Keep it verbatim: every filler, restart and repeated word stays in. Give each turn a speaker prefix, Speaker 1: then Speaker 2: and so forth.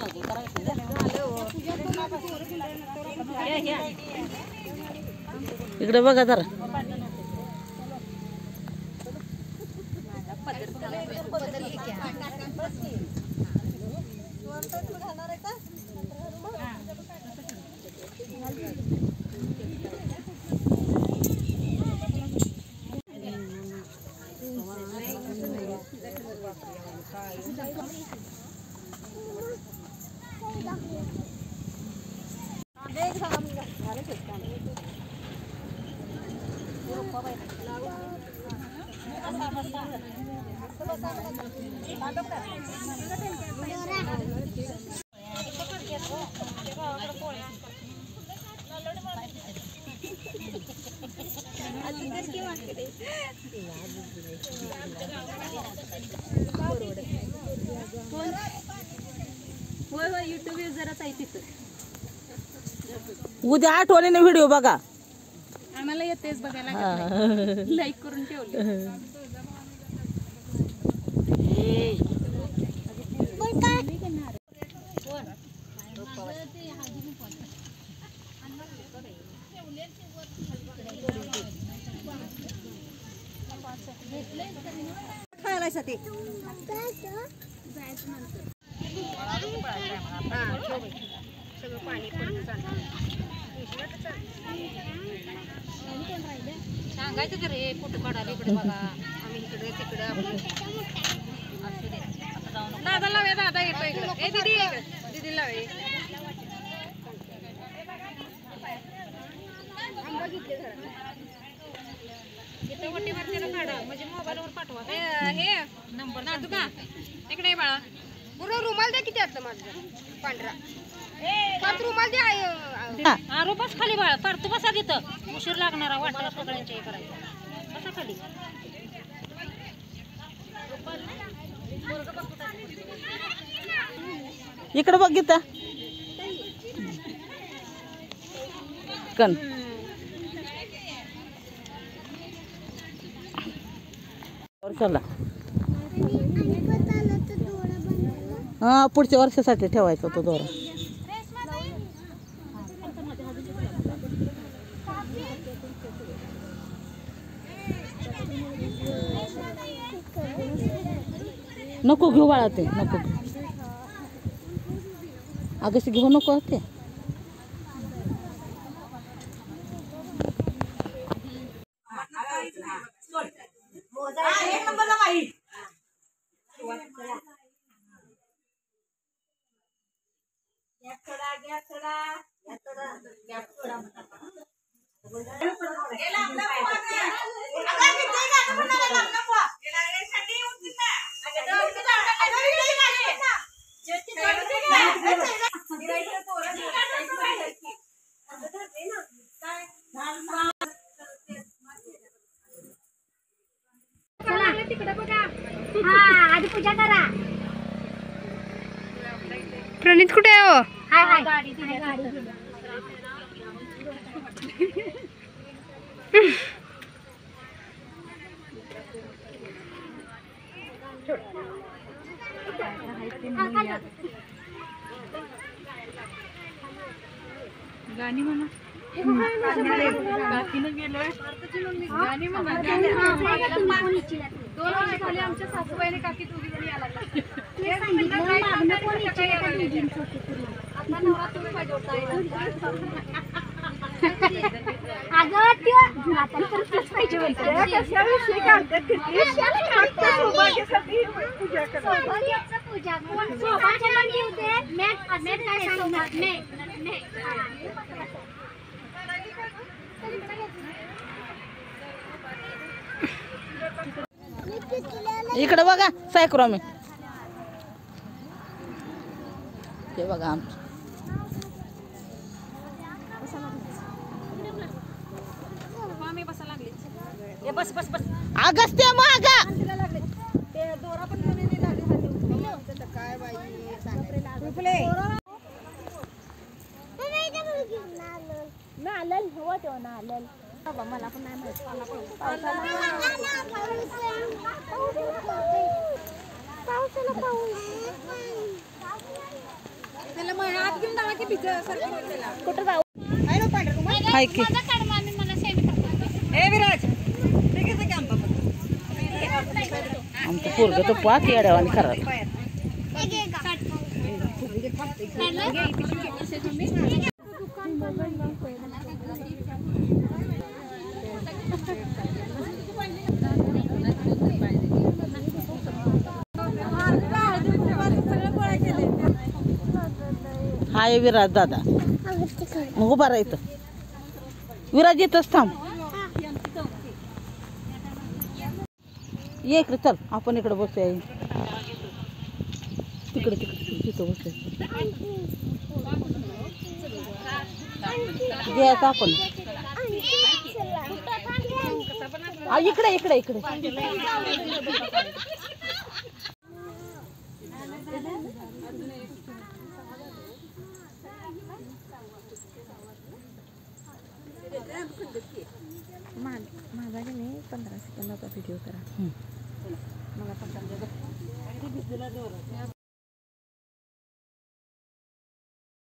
Speaker 1: इकडे बघा जरा.
Speaker 2: युट्यूब युजरच आहे तिथं.
Speaker 1: उद्या आठवणीने व्हिडिओ बघा.
Speaker 2: आम्हाला येतेच बघायला, लाईक करून ठेवले.
Speaker 3: खायला साठी पाणी सांगायचं तर रे फोटो काढायला इकडे बघा आम्ही इकडे तिकडे दादा लावे दादा येतो इकडे ए दीदी दीदी लावे इथे वटीवरती काढा म्हणजे मोबाईलवर पाठवा हे नंबर ना तू का इकडे बाळा पूर्ण रुमाल द्या किती असतं माझं पांढरा पाच रुमाल द्या.
Speaker 2: आरोपाच खाली बाळा पडतो बसा तिथं उशीर लागणारा वाटला सगळ्यांच्या हे करायचं बसा खाली.
Speaker 1: इकडे बघ गीता कण वर्षाला हा पुढच्या वर्षासाठी ठेवायचा तो दोरा. नको घेऊ बाळा ते नको घेऊ अगं घेऊ नको ते.
Speaker 3: आधी पूजा करा.
Speaker 2: प्रणित कुठे आहे हो?
Speaker 3: हाय हाय गाडी गाडी
Speaker 2: गाणी म्हणा गाणी म्हणा. दोन वर्ष झाले आमच्या सासूबाईने काकी दोघी जणी यायला लागला. आता नवरा तुम्ही पाहिजे होता.
Speaker 3: अगं ते घरातलं परतच पाहिजे होतं. कशाविषयी काढतात किती सौभाग्यासाठी पूजा करतात. सौभाग्याचं पूजा कोण सौभाग्याला मी होते मॅट मॅट काय सांगणार नाही नाही.
Speaker 1: इकडे बघा सायक्रो मी ते बघा आमचं
Speaker 2: आम्ही बसा लागले. बस बस बस
Speaker 1: अगस्त्य मागा
Speaker 3: ते दोरा पण कोणी नाही लागले हाती काय बाई सांगले नालल हो तो नालल बाबा मला पण नाही माहित. पावसाला पाऊस कुठं जाऊ
Speaker 1: हाय की आमचं पोरगं तर पाच येड्यावानी करायला. हाय विराज दादा, मग उभा राहायचं. विराज येतच थांब. ये इकडे चल, आपण इकडे बसूया. तिकडे तिकडे तिथं बसूया. घ्यायचं आपण. आ, इकडे इकडे इकडे
Speaker 3: माझा नाही पंधरा सेकंदाचा व्हिडिओ करा. मला पंधरा